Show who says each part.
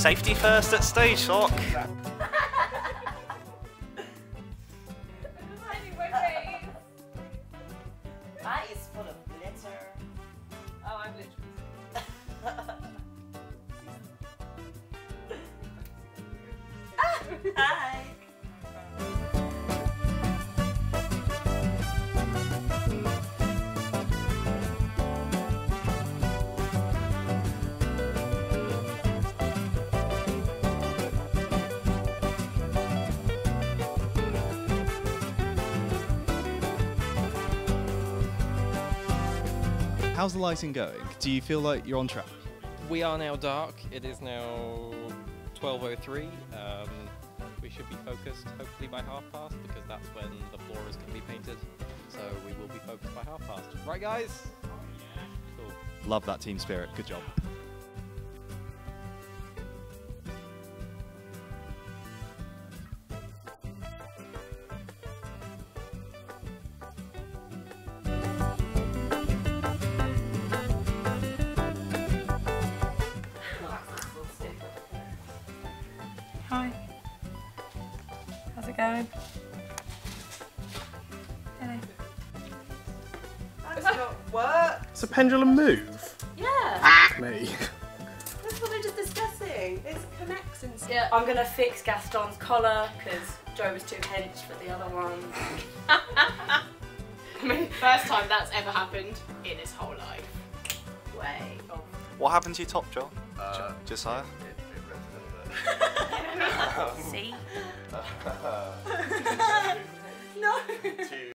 Speaker 1: Safety first at stage lock.
Speaker 2: That is full of glitter.
Speaker 3: Oh, I'm literally.
Speaker 2: Hi.
Speaker 4: How's the lighting going? Do you feel like you're on track?
Speaker 5: We are now dark. It is now 12:03. We should be focused hopefully by past, because that's when the floor is going to be painted. So we will be focused by past. Right, guys? Cool.
Speaker 4: Love that team spirit. Good job.
Speaker 3: Hi. How's it going? Hello.
Speaker 2: That's not work.
Speaker 6: Does the pendulum move?
Speaker 2: Yeah.
Speaker 6: Me.
Speaker 2: That's what we're just discussing. It connects and stuff.
Speaker 3: Yeah, I'm gonna fix Gaston's collar because Joe was too hench for the other one.
Speaker 7: I mean, first time that's ever happened in his whole life.
Speaker 2: Way off.
Speaker 1: What happened to your top, John? Josiah?
Speaker 3: See?
Speaker 2: No.